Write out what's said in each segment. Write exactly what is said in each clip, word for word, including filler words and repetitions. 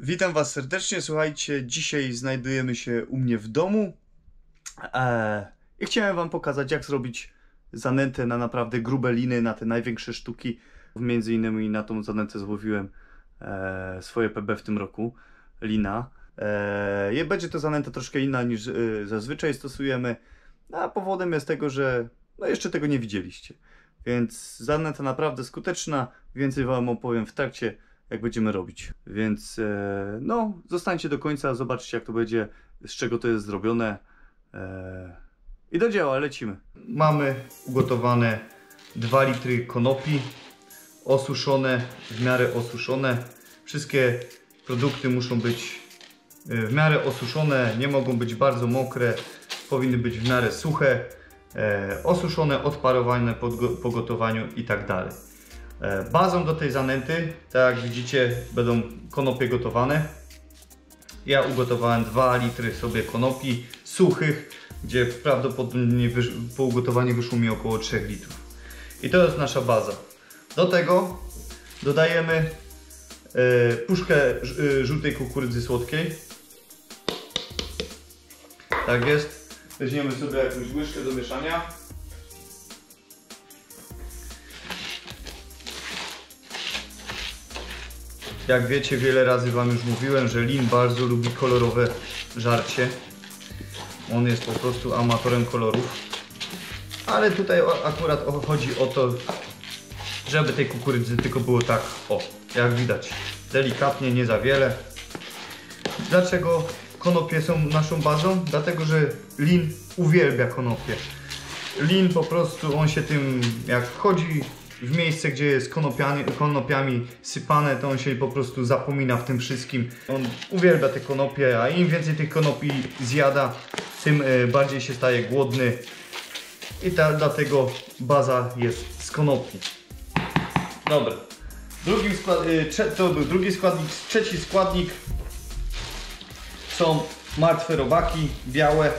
Witam Was serdecznie, słuchajcie, dzisiaj znajdujemy się u mnie w domu eee, i chciałem Wam pokazać, jak zrobić zanętę na naprawdę grube liny, na te największe sztuki. Między innymi na tą zanętę złowiłem eee, swoje P B w tym roku, lina. Eee, będzie to zanęta troszkę inna niż e, zazwyczaj stosujemy, a powodem jest tego, że no jeszcze tego nie widzieliście. Więc zanęta naprawdę skuteczna, więcej Wam opowiem w trakcie, jak będziemy robić. Więc e, no, zostańcie do końca, zobaczcie, jak to będzie, z czego to jest zrobione. E, I do dzieła, lecimy. Mamy ugotowane dwa litry konopi, osuszone, w miarę osuszone. Wszystkie produkty muszą być w miarę osuszone, nie mogą być bardzo mokre, powinny być w miarę suche, e, osuszone, odparowane po, po gotowaniu i tak dalej. Bazą do tej zanęty, tak jak widzicie, będą konopie gotowane. Ja ugotowałem dwa litry sobie konopi suchych, gdzie prawdopodobnie po ugotowaniu wyszło mi około trzech litrów. I to jest nasza baza. Do tego dodajemy e, puszkę żółtej kukurydzy słodkiej. Tak jest. Weźmiemy sobie jakąś łyżkę do mieszania. Jak wiecie, wiele razy Wam już mówiłem, że lin bardzo lubi kolorowe żarcie. On jest po prostu amatorem kolorów. Ale tutaj akurat chodzi o to, żeby tej kukurydzy tylko było tak, o, jak widać, delikatnie, nie za wiele. Dlaczego konopie są naszą bazą? Dlatego, że lin uwielbia konopie. Lin po prostu, on się tym, jak wchodzi w miejsce, gdzie jest konopiami, konopiami sypane, to on się po prostu zapomina w tym wszystkim. On uwielbia te konopie, a im więcej tych konopi zjada, tym bardziej się staje głodny. I ta, dlatego baza jest z konopi. Dobra. Drugim skład, to był drugi składnik. Trzeci składnik są martwe robaki, białe.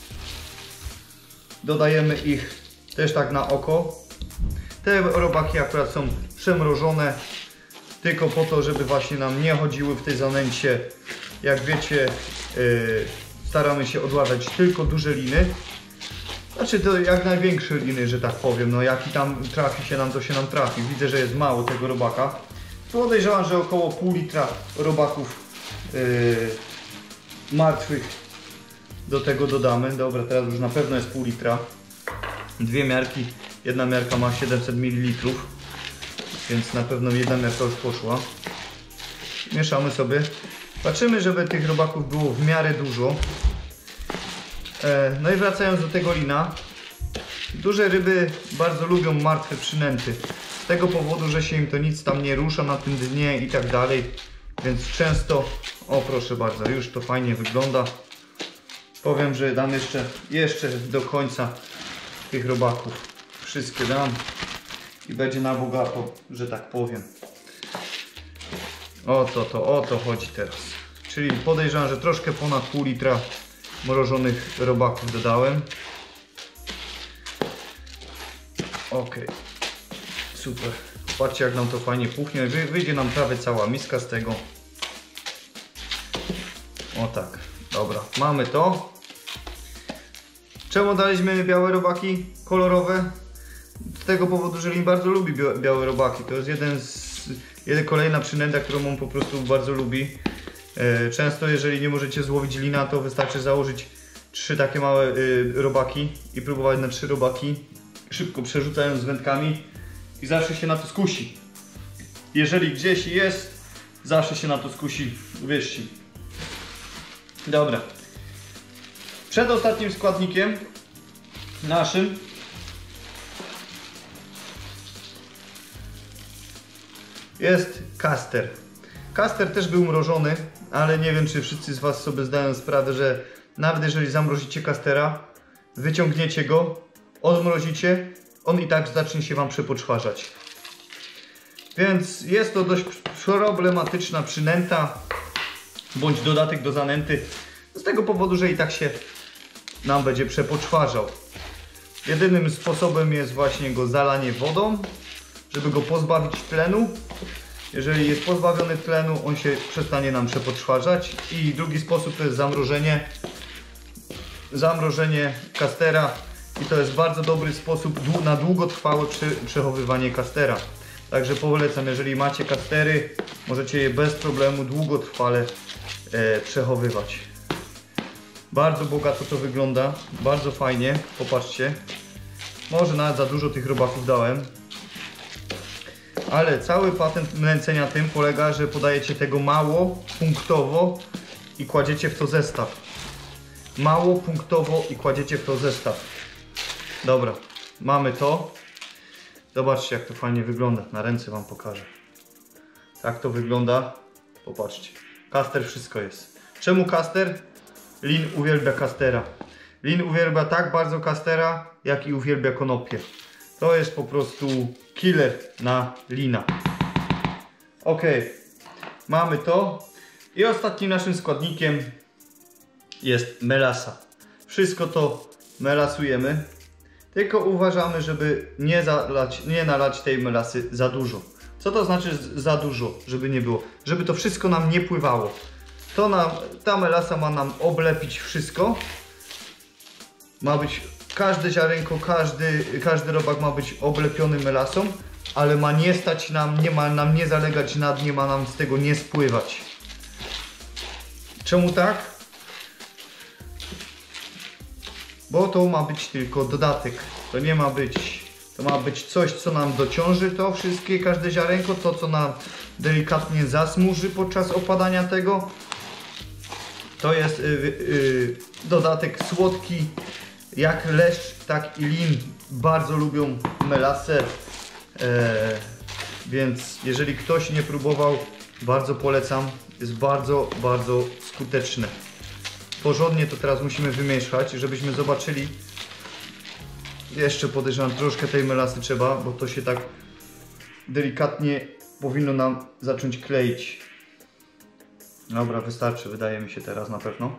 Dodajemy ich też tak na oko. Te robaki akurat są przemrożone, tylko po to, żeby właśnie nam nie chodziły w tej zanęcie. Jak wiecie, yy, staramy się odławiać tylko duże liny. Znaczy to jak największe liny, że tak powiem. No jaki tam trafi się nam, to się nam trafi. Widzę, że jest mało tego robaka. Podejrzewam, że około pół litra robaków yy, martwych do tego dodamy. Dobra, teraz już na pewno jest pół litra. Dwie miarki. Jedna miarka ma siedemset mililitrów, więc na pewno jedna miarka już poszła. Mieszamy sobie. Patrzymy, żeby tych robaków było w miarę dużo. No i wracając do tego lina. Duże ryby bardzo lubią martwe przynęty. Z tego powodu, że się im to nic tam nie rusza na tym dnie i tak dalej. Więc często, o proszę bardzo, już to fajnie wygląda. Powiem, że dam jeszcze, jeszcze do końca tych robaków. Wszystkie dam i będzie na bogato, że tak powiem. O to, to, o to chodzi teraz. Czyli podejrzewam, że troszkę ponad pół litra mrożonych robaków dodałem. Ok, super. Patrzcie, jak nam to fajnie puchnie. Wyjdzie nam prawie cała miska z tego. O tak, dobra, mamy to. Czemu daliśmy białe robaki kolorowe? Z tego powodu, że lin bardzo lubi białe robaki. To jest jeden z, jeden, kolejna przynęta, którą on po prostu bardzo lubi. Często, jeżeli nie możecie złowić lina, to wystarczy założyć trzy takie małe robaki i próbować na trzy robaki, szybko przerzucając z wędkami i zawsze się na to skusi. Jeżeli gdzieś jest, zawsze się na to skusi, uwierzcie. Dobra. Przedostatnim składnikiem naszym jest kaster. Kaster też był mrożony, ale nie wiem, czy wszyscy z Was sobie zdają sprawę, że nawet jeżeli zamrozicie kastera, wyciągniecie go, odmrozicie, on i tak zacznie się Wam przepoczwarzać. Więc jest to dość problematyczna przynęta, bądź dodatek do zanęty, z tego powodu, że i tak się nam będzie przepoczwarzał. Jedynym sposobem jest właśnie go zalanie wodą, żeby go pozbawić tlenu. Jeżeli jest pozbawiony tlenu, on się przestanie nam przepoczwarzać. I drugi sposób to jest zamrożenie. Zamrożenie kastera. I to jest bardzo dobry sposób na długotrwałe przechowywanie kastera. Także polecam, jeżeli macie kastery, możecie je bez problemu długotrwale e, przechowywać. Bardzo bogato to wygląda, bardzo fajnie, popatrzcie. Może nawet za dużo tych robaków dałem. Ale cały patent mlęcenia tym polega, że podajecie tego mało, punktowo i kładziecie w to zestaw. Mało, punktowo i kładziecie w to zestaw. Dobra, mamy to. Zobaczcie, jak to fajnie wygląda. Na ręce wam pokażę. Tak to wygląda. Popatrzcie. Kaster, wszystko jest. Czemu kaster? Lin uwielbia kastera. Lin uwielbia tak bardzo kastera, jak i uwielbia konopie. To jest po prostu killer na lina. Ok, mamy to. I ostatnim naszym składnikiem jest melasa. Wszystko to melasujemy. Tylko uważamy, żeby nie, zalać, nie nalać tej melasy za dużo. Co to znaczy za dużo? Żeby nie było. Żeby to wszystko nam nie pływało. To nam, ta melasa ma nam oblepić wszystko. Ma być każde ziarenko, każdy, każdy robak ma być oblepiony melasą, ale ma nie stać nam, nie ma nam nie zalegać na dnie, ma nam z tego nie spływać. Czemu tak? Bo to ma być tylko dodatek. To nie ma być, to ma być coś, co nam dociąży to wszystkie, każde ziarenko, to co nam delikatnie zasmuży podczas opadania tego. To jest yy, yy, dodatek słodki. Jak leszcz, tak i lin bardzo lubią melasę. E, więc jeżeli ktoś nie próbował, bardzo polecam. Jest bardzo, bardzo skuteczne. Porządnie to teraz musimy wymieszać, żebyśmy zobaczyli. Jeszcze podejrzewam, troszkę tej melasy trzeba, bo to się tak delikatnie powinno nam zacząć kleić. Dobra, wystarczy, wydaje mi się teraz na pewno.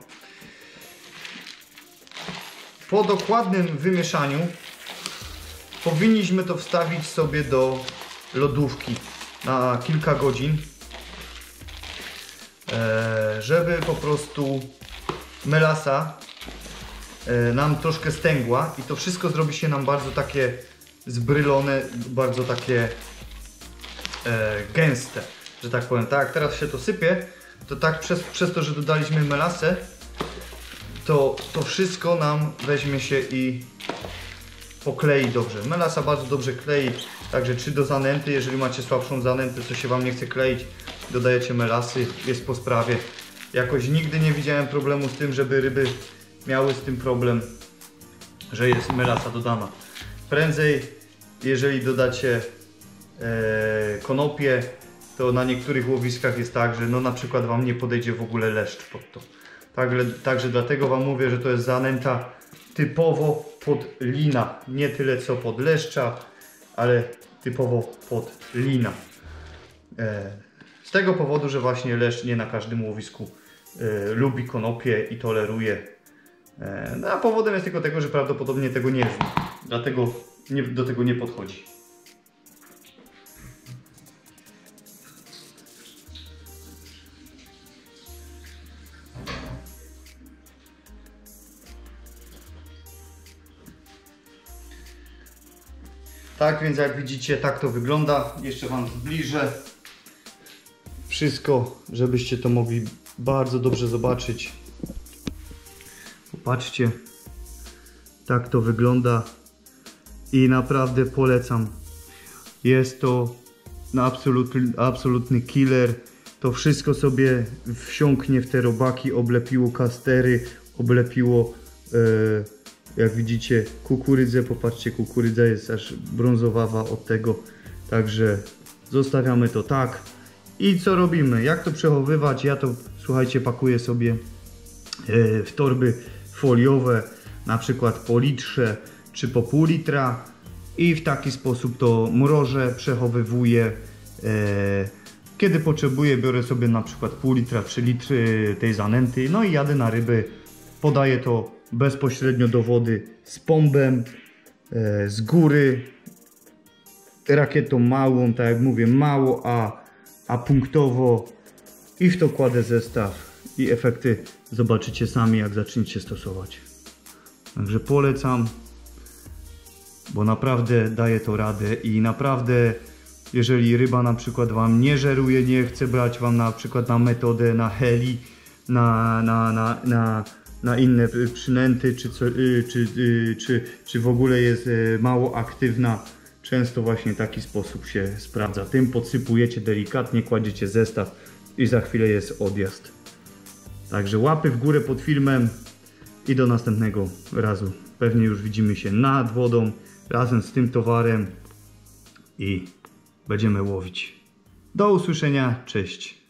Po dokładnym wymieszaniu powinniśmy to wstawić sobie do lodówki na kilka godzin, żeby po prostu melasa nam troszkę stęgła i to wszystko zrobi się nam bardzo takie zbrylone, bardzo takie gęste, że tak powiem. Tak jak teraz się to sypie, to tak przez, przez to, że dodaliśmy melasę, to to wszystko nam weźmie się i poklei dobrze. Melasa bardzo dobrze klei, także czy do zanęty, jeżeli macie słabszą zanętę, co się wam nie chce kleić, dodajecie melasy, jest po sprawie. Jakoś nigdy nie widziałem problemu z tym, żeby ryby miały z tym problem, że jest melasa dodana. Prędzej, jeżeli dodacie e, konopie, to na niektórych łowiskach jest tak, że no na przykład wam nie podejdzie w ogóle leszcz pod to. Także, także dlatego wam mówię, że to jest zanęta typowo pod lina. Nie tyle co pod leszcza, ale typowo pod lina. E, z tego powodu, że właśnie leszcz nie na każdym łowisku e, lubi konopie i toleruje. E, no, a powodem jest tylko tego, że prawdopodobnie tego nie zna. Dlatego nie, do tego nie podchodzi. Tak więc jak widzicie, tak to wygląda. Jeszcze wam zbliżę wszystko, żebyście to mogli bardzo dobrze zobaczyć. Popatrzcie, tak to wygląda i naprawdę polecam. Jest to absolutny, absolutny killer. To wszystko sobie wsiąknie w te robaki, oblepiło kastery, oblepiło yy, jak widzicie kukurydzę. Popatrzcie, kukurydza jest aż brązowawa od tego. Także zostawiamy to tak. I co robimy? Jak to przechowywać? Ja to, słuchajcie, pakuję sobie w torby foliowe, na przykład po litrze czy po pół litra i w taki sposób to mrożę, przechowywuję. Kiedy potrzebuję, biorę sobie na przykład pół litra, trzy litry tej zanęty, no i jadę na ryby. Podaję to bezpośrednio do wody z pombem, z góry, rakietą małą, tak jak mówię, mało, a, a punktowo i w to kładę zestaw i efekty zobaczycie sami, jak zaczniecie stosować. Także polecam, bo naprawdę daje to radę i naprawdę jeżeli ryba na przykład wam nie żeruje, nie chce brać wam na przykład na metodę, na heli, na, na, na, na, na inne przynęty, czy, co, czy, czy, czy w ogóle jest mało aktywna, często właśnie taki sposób się sprawdza. Tym podsypujecie delikatnie, kładziecie zestaw i za chwilę jest odjazd. Także łapy w górę pod filmem i do następnego razu. Pewnie już widzimy się nad wodą razem z tym towarem i będziemy łowić. Do usłyszenia, cześć.